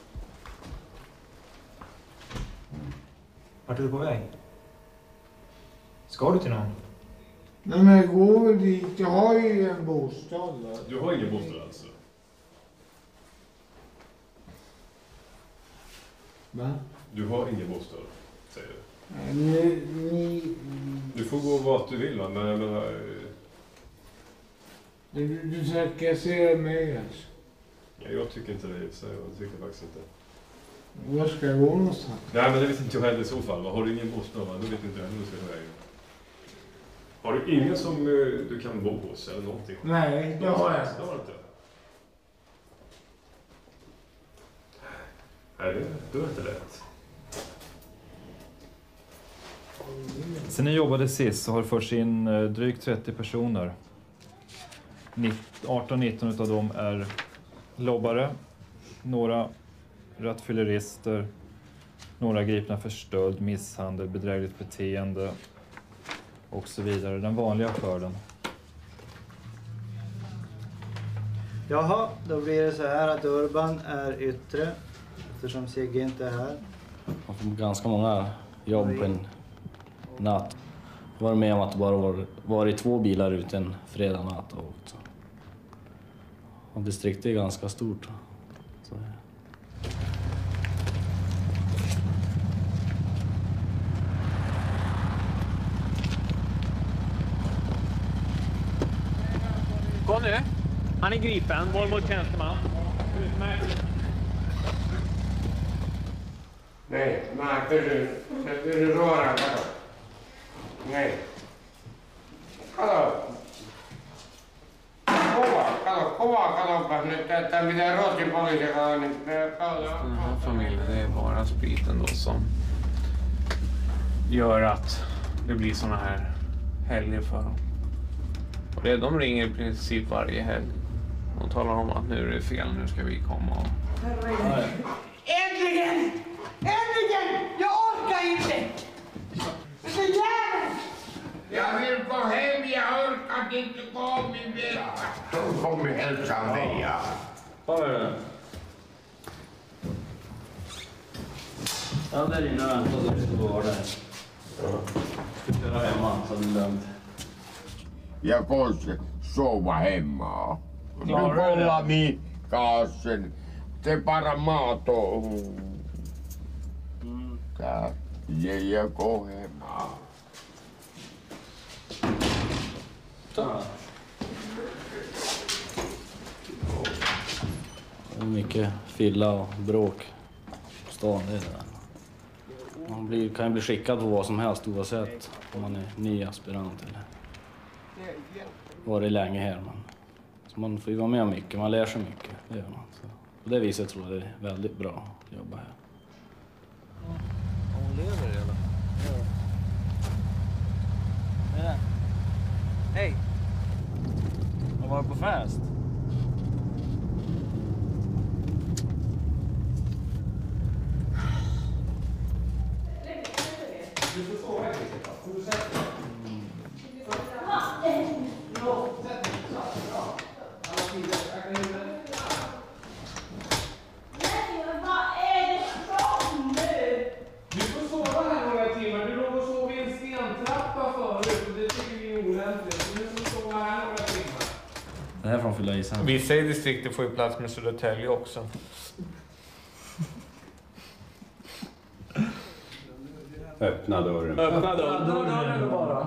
S28: Vart är du på väg? Ska du till någon?
S24: Nej men jag går väl dit. Jag har ju en bostad där.
S1: Du har ingen bostad alltså?
S24: Va?
S1: Du har ingen bostad, säger du?
S24: Nej, ni, ni...
S1: Du får gå vart du vill va, men jag menar...
S24: Du, du trakasserar mig alltså.
S1: Ja, jag tycker inte det, så jag tycker faktiskt inte.
S24: Var ska jag gå någonstans?
S1: Nej men det vet inte jag heller i så fall. Har du ingen bostad va, då vet inte jag heller hur du ska ta vägen. Har du ingen som uh, du kan bo hos eller någonting?
S24: Nej, det har jag inte.
S1: Det har du inte. Nej, det, det är inte lätt.
S13: Sen ni jobbade sist så har det förts in eh, drygt trettio personer. arton nitton utav dem är lobbare, några rattfyllerister, några gripna för stöld, misshandel, bedrägligt beteende och så vidare. Den vanliga skörden.
S4: Jaha, då blir det så här att Urban är yttre eftersom Sigge inte är här.
S16: Man får ganska många jobb på en natt. Jag var med om att det bara var, var i två bilar ute en fredag natt. Och, och distriktet är ganska stort. Så.
S26: Kom nu. Han är gripen. Våld mot tjänsteman. Utmärkt.
S12: Nej, märkte du? Sätter du röra då? Nej. Kato. Kova, kato, kova, katopas nyt, että mitä Ruotsin poliisi kato, niin kato.
S26: Den här familjen, det är bara spriten då som gör att det blir såna här helger för dem. Och det, de ringer i princip varje helg. De talar om att nu är det fel, nu ska vi komma och...
S11: Äntligen! Äntligen! Jag orkar inte! Så jävligt!
S12: Jag vill gå hem, jag orkar inte gå min vecka. De kommer hälsa mig, ja.
S16: Ja, där inne väntar du ska vara där. Ska köra hemma så det är lugnt.
S12: Jag kanske sova hemma. Nu
S16: Klarar du det?
S12: kollar vi gasen. Det är bara mat och... Där. Jag går hemma.
S16: Det är mycket fylla och bråk på stan, det är det. Man blir, kan ju bli skickad på vad som helst oavsett om man är ny aspirant eller varit länge här. Man. Så man får ju vara med om mycket, man lär sig mycket. Det gör man. Så på det viset tror jag det är väldigt bra att jobba här.
S4: Hon lever eller? Ja. Vad är det? Hej! Har varit på fest?
S28: Du får stå här. Får du sätta dig? Du får sova här några timmar. Du låg och sov i en stentrappa förut och det tycker vi är olämpligt. Så nu får du sova här några timmar.
S6: är från Fyllisen.
S13: Vissa i distriktet får ju plats med Södertälje också.
S1: Öppna dörren.
S6: Öppna dörren. Öppna dörren bara.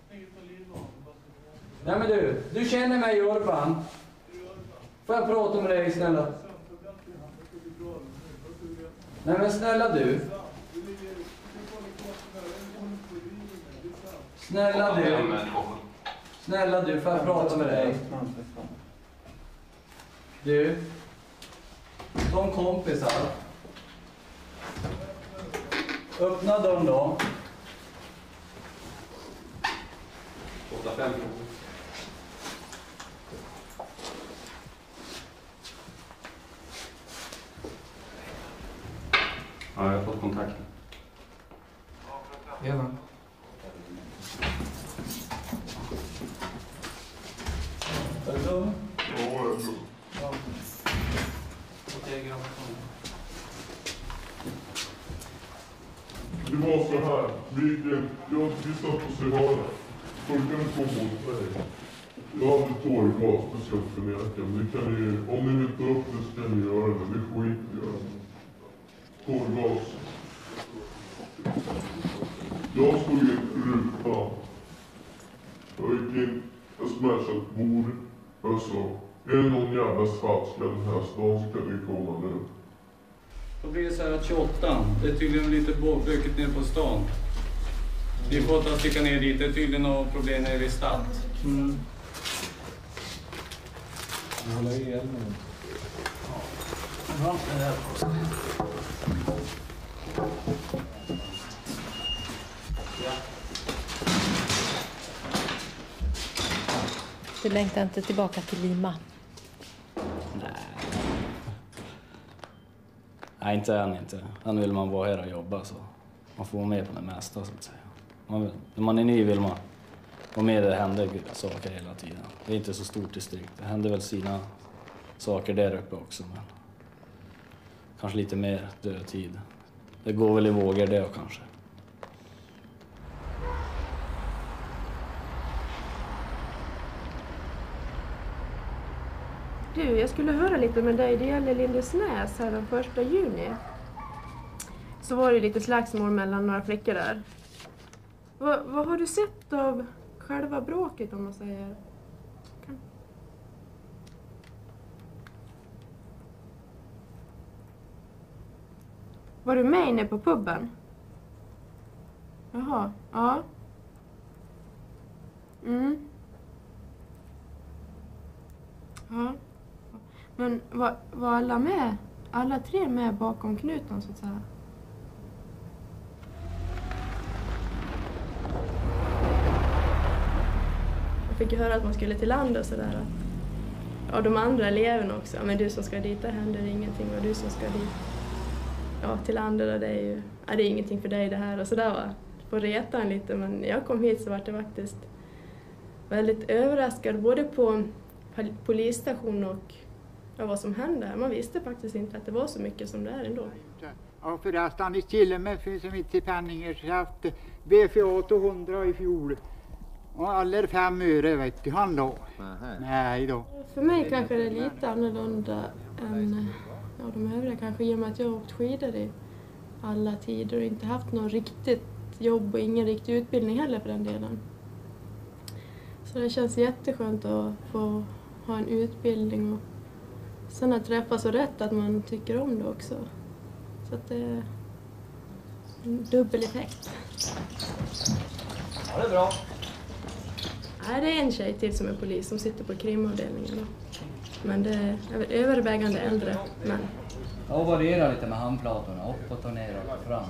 S6: Nej men du, du känner mig Urban. Får jag prata med dig snälla? Nej men snälla du. Snälla du. Snälla du, får jag prata med dig? Du. Som kompisar. Öppna dörren då.
S1: åtta fem. Ja, jag har fått kontakt.
S6: Ja. Är du dum?
S1: Ja, jag är dum.
S6: Ja. Okej, grabbar.
S1: Det var så här, vi, jag, vi satt och så här. Följande kom mot mig. Jag hade tårgas speciellt för näken. Det kan ni, om ni vill ta upp det så kan ni göra det. Det är skit jag. Tårgas. Jag stod i en ruta. Jag gick in, jag smashade ett bord. Jag sa, är det någon jävla svartska den här stan så kan ni komma nu.
S6: Då blir det så här att tjugoåtta, det är tydligen lite bökigt ner på stan. Vi får ta och sticka ner dit, det är tydligen något problem nere vid stad. Mm. Jag håller igen nu. Ja, det här.
S7: Du längtar inte tillbaka till Lima?
S6: Nej. Nej, inte än inte. Än vill man vara här och jobba så man får vara med på det mesta så att säga. Man vill, när man är ny vill man vara med där det händer saker hela tiden. Det är inte så stort distrikt. Det händer väl sina saker där uppe också men kanske lite mer dödtid. Det går väl i vågor det kanske.
S8: Du, jag skulle höra lite med dig. Det gäller Lindesnäs här den första juni. Så var det lite slagsmål mellan några flickor där. Va, vad har du sett av själva bråket om man säger? Kan... Var du med inne på puben? Jaha, ja. Mm. Ja. Men var, var alla med? Alla tre med bakom knuten så att säga? Jag fick ju höra att man skulle till land och sådär. Ja, de andra eleverna också. Men du som ska dit, där händer ingenting. Och du som ska dit, ja, till andra, det är ju, ja, det är ingenting för dig det här. Och sådär va. På retan lite. Men jag kom hit så var det faktiskt väldigt överraskad. Både på polisstation och ja, vad som hände. Man visste faktiskt inte att det var så mycket som det är ändå.
S9: Ja, förresten i Kilme finns det mitt i Penningershaft. B F A tvåhundra i fjol. Och alla fem öre vet du, han då. Nej då.
S8: För mig kanske det är lite annorlunda än ja, de övriga. Kanske i och med att jag har åkt skidor i alla tider och inte haft något riktigt jobb och ingen riktig utbildning heller för den delen. Så det känns jätteskönt att få ha en utbildning och sen att träffa så rätt att man tycker om det också. Så att det är en dubbel effekt.
S6: Ja, det är bra.
S8: Nej, det är en tjej till som är polis som sitter på krimavdelningen då. Men det är övervägande äldre män.
S6: Jag varierar lite med handplatorna, uppåt och neråt och fram.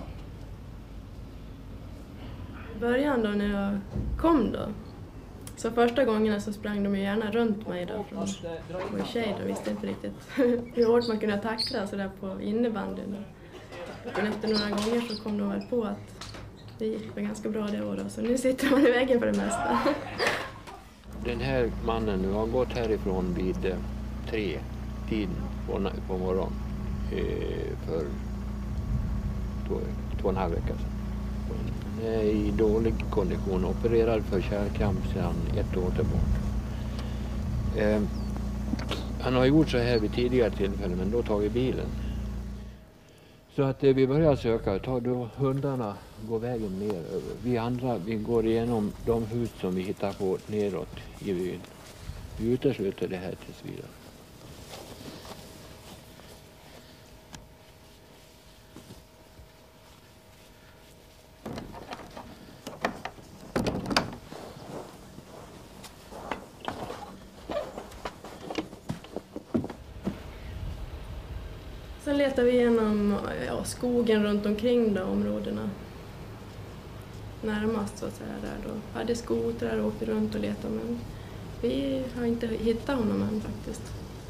S8: I början då när jag kom då, så första gångerna så sprang de ju gärna runt mig då. Från, jag var tjej då, visste inte riktigt hur hårt man kunde tackla sådär på innebandyn då. Men efter några gånger så kom de väl på att det gick väl ganska bra det året. Så nu sitter man i vägen för det mesta.
S17: Den här mannen nu har gått härifrån vid eh, tre tiden på, på morgon eh, för två, två och en halv vecka sedan. Han är i dålig kondition, opererad för kärlkramp sedan ett år tillbaka. Eh, Han har gjort så här vid tidigare tillfällen, men då tar vi bilen. Så att eh, vi börjar söka, tar då hundarna, går vägen ner över. Vi andra, vi går igenom de hus som vi hittar på neråt i byn. Vi utesluter det här tills vidare.
S8: Sen letar vi igenom ja, skogen runt omkring de områdena. Närmast så att säga där då. Hade skotrar och åkte runt och letade, men vi har inte hittat honom än faktiskt.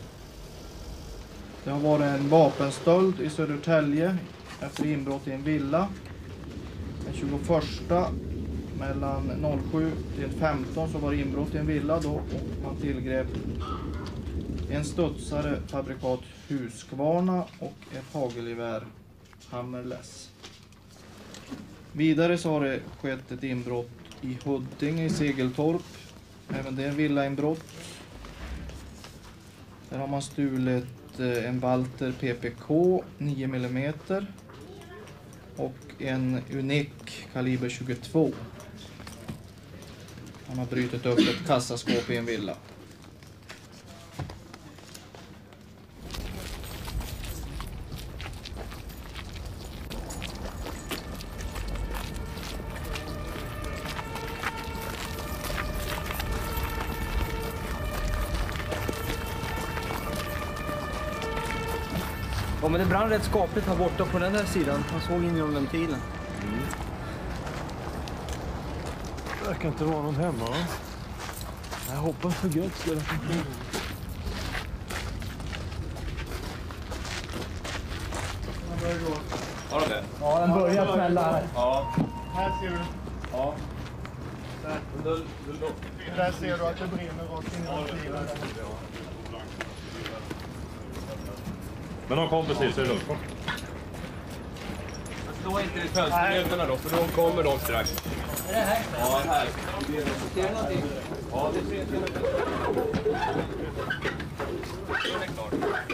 S4: Det har varit en vapenstöld i Södertälje efter inbrott i en villa. Den tjugoförsta mellan noll sju till femton så var det inbrott i en villa då, och man tillgrep en studsare, fabrikat Husqvarna och ett hagelgevär Hammerless. Vidare så har det skett ett inbrott i Huddinge i Segeltorp. Även det är en villainbrott. Där har man stulit en Walter P P K nio millimeter och en Unik kaliber tjugotvå. Man har brutit upp ett kassaskåp i en villa.
S3: Ja, men det brann rätt skapligt här borta på den där sidan. Man såg in genom ventilen.
S5: Mm. Det verkar inte vara någon hemma, va? Jag hoppas för guds skull att det inte.
S3: Har du det?
S4: Ja, den börjar smälla här.
S3: Ja.
S24: Här ser du.
S3: Ja.
S24: Där. Där ser du att det brinner rakt in i ventilen.
S5: Men de kom precis, är det lugnt?
S3: Stå inte vid fönsterrutorna då, för då kommer de strax. Är det här? Ja, här. Ser du någonting? Ja, det ser jag. Den är klar.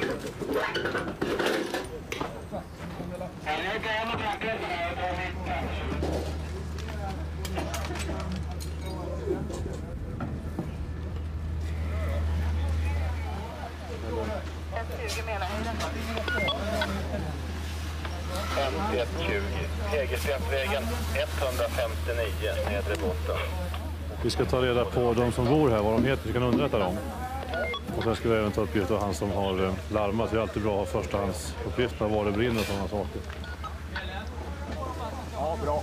S14: fem ett tjugo, Hägerstensvägen etthundrafemtionio, nedre botten.
S5: Vi ska ta reda på de som bor här, vad de heter, vi kan underrätta dem. Och sen ska vi även ta uppgift av han som har larmat. Det är alltid bra att ha förstahandsuppgifter, var det brinner och sådana saker.
S14: Ja, bra.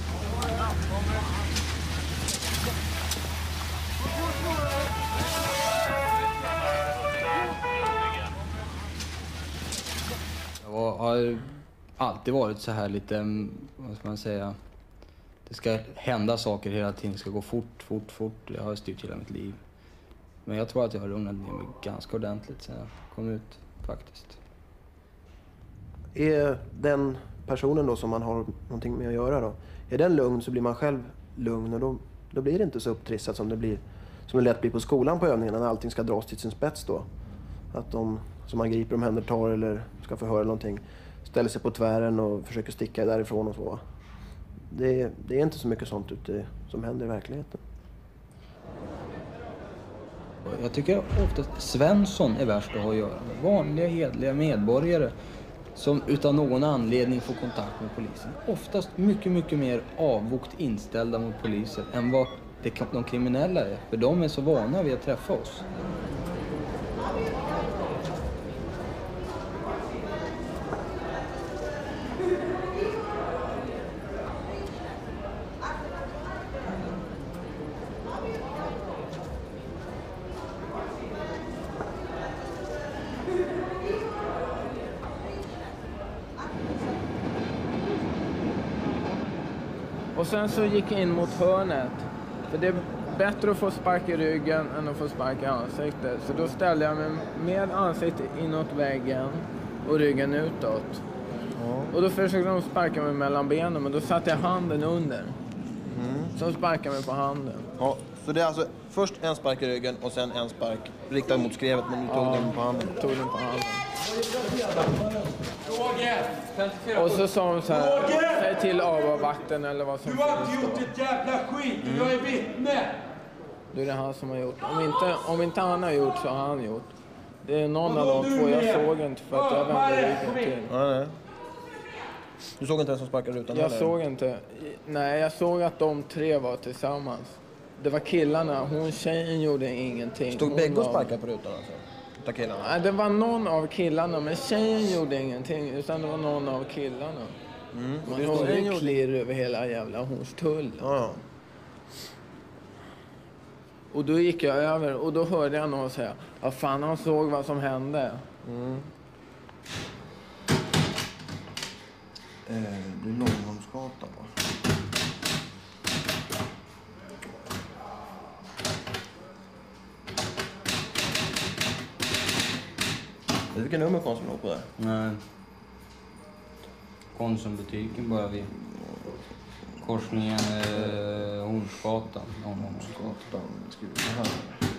S16: Jag har alltid varit så här lite, vad ska man säga, det ska hända saker hela tiden, det ska gå fort, fort, fort. Jag har styrt hela mitt liv. Men jag tror att jag har lugnat ner mig ganska ordentligt sen jag kom ut faktiskt.
S15: Är den personen då som man har någonting med att göra då, är den lugn så blir man själv lugn och då, då blir det inte så upptrissat som det blir, som det lätt blir på skolan på övningen när allting ska dras till sin spets då. Att de som man griper omhändertar eller ska förhöra någonting ställer sig på tvären och försöker sticka därifrån och så. Det, det är inte så mycket sånt ute som händer i verkligheten.
S16: Jag tycker ofta att Svensson är värst att ha att göra med. Vanliga, hedliga medborgare som utan någon anledning får kontakt med polisen. Oftast mycket, mycket mer avvokt inställda mot poliser än vad de kriminella är. För de är så vana vid att träffa oss.
S2: Och sen så gick jag in mot hörnet. För det är bättre att få spark i ryggen än att få spark i ansiktet. Så då ställde jag mig med ansiktet inåt väggen och ryggen utåt. Ja. Och då försökte de sparka mig mellan benen, men då satte jag handen under. Mm. Så sparkade mig på handen.
S5: Ja,
S15: Så det är alltså först en spark i ryggen och sen en spark riktad mot skrevet, men du tog
S2: Ja,
S15: den på handen.
S2: tog den på handen. Och så sa hon så här, säg till A B A-vakten eller vad som finns.
S10: Du har inte gjort ett jävla skit, jag är vittne!
S2: Det är det han som har gjort. Om inte, om inte han har gjort så har han gjort. Det är någon av de två, jag såg inte för att jag vände ryggen till.
S15: Nej, nej. Du såg inte den som sparkade rutan?
S2: Jag
S15: eller?
S2: såg inte. Nej, jag såg att de tre var tillsammans. Det var killarna. Hon tjejen gjorde ingenting.
S15: Stod
S2: Hon
S15: bägge och
S2: var-
S15: sparkade på rutan alltså? Utav killarna?
S2: Nej, det var någon av killarna, men tjejen gjorde ingenting. Utan det var någon av killarna.
S15: Mm.
S2: Man
S15: Just det,
S2: hörde
S15: tjejen
S2: ju
S15: gjorde-
S2: klirr över hela jävla Hornstull.
S15: Ja.
S2: Och då gick jag över och då hörde jag någon säga, ja fan han såg vad som hände.
S15: Mm. Eh, det är Långholmsgatan va? Vilken nummer Konsum låg på där?
S25: Nej. Konsumbutiken börjar vi. Korsningen eh, Hornsgatan.
S15: Hornsgatan. Skriver vi här.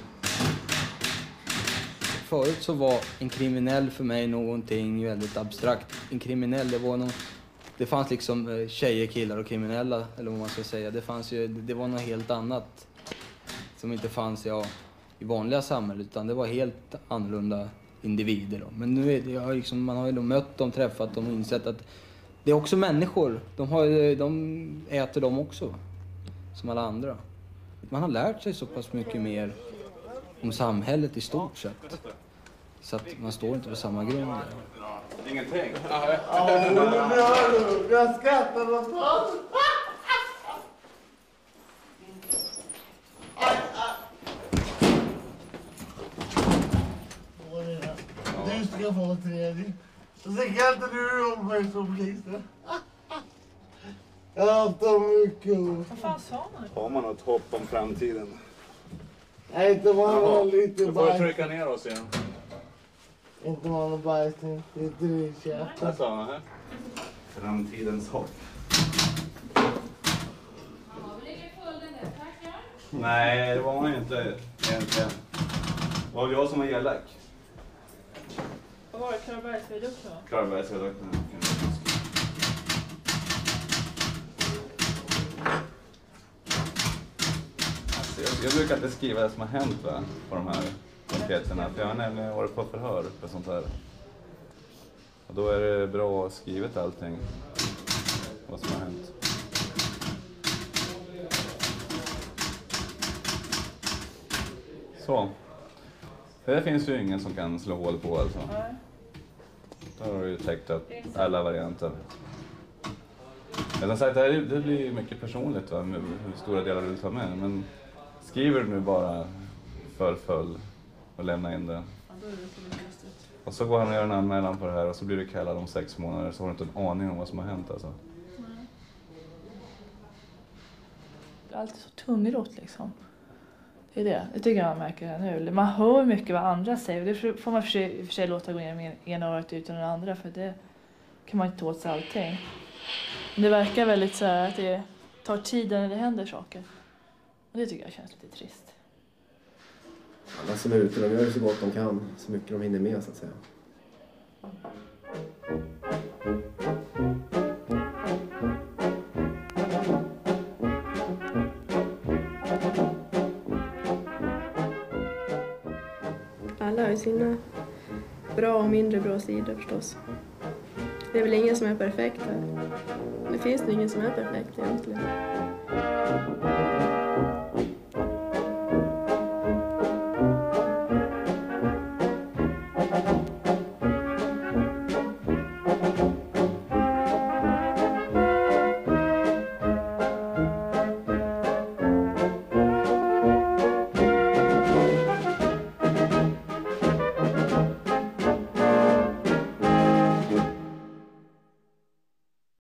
S16: Förut så var en kriminell för mig någonting väldigt abstrakt. En kriminell, det var någon... Det fanns liksom eh, tjejer, killar och kriminella, eller vad man ska säga. Det fanns ju, det var något helt annat som inte fanns ja, i vanliga samhället, utan det var helt annorlunda individer. Då. Men nu är det, jag har liksom, man har ju då mött dem, träffat dem och insett att det är också människor. De, har, ju- de äter dem också, som alla andra. Man har lärt sig så pass mycket mer om samhället i stort sett. Så att man står inte på samma grund.
S10: Ingenting.
S24: Jag skrattar vad fan. Du ska få tredje. Och sen kan inte du jobba som polis. Jag har haft dem mycket.
S18: Vad fan sa man?
S10: Har man något hopp om framtiden?
S24: Nej, inte man har lite
S10: Då får jag
S24: bajs.
S10: trycka ner oss igen.
S24: Inte man har bajs. Lite i
S10: Där
S24: käften.
S10: sa han. Framtidens hopp. Nej, det var man ju inte egentligen. Det var jag som var elak.
S18: Vad var det? Karlbergsviadukten va?
S10: Karlbergsviadukten. Alltså, jag, jag brukar inte skriva det som har hänt va, på de här enkäterna. För jag har nämligen varit på förhör och sånt här. Och då är det bra skrivet allting. Vad som har hänt. Så. Det finns ju ingen som kan slå hål på alltså.
S18: Nej.
S10: Då har du ju täckt upp alla varianter. Men som sagt, det, här, det blir mycket personligt va, med hur stora delar du vill ta med. Men skriver du nu bara för full och lämna in det.
S18: Ja, då är det så lustigt.
S10: Och så går han och gör en anmälan på det här och så blir du kallad om sex månader så har du inte en aning om vad som har hänt alltså.
S18: Nej. Det är alltid så tungrot liksom. Det är det. Det tycker jag man märker här nu. Man hör mycket vad andra säger. Och det får man för sig, i och för sig låta gå igenom ena örat utan det andra. För det kan man inte ta åt sig allting. Men det verkar väldigt så här att det tar tid när det händer saker. Och det tycker jag känns lite trist.
S15: Alla som är ute, de gör ju så gott de kan, så mycket de hinner med så att säga.
S8: Alla har ju sina bra och mindre bra sidor förstås. Det är väl ingen som är perfekt här. Det finns nog ingen som är perfekt egentligen.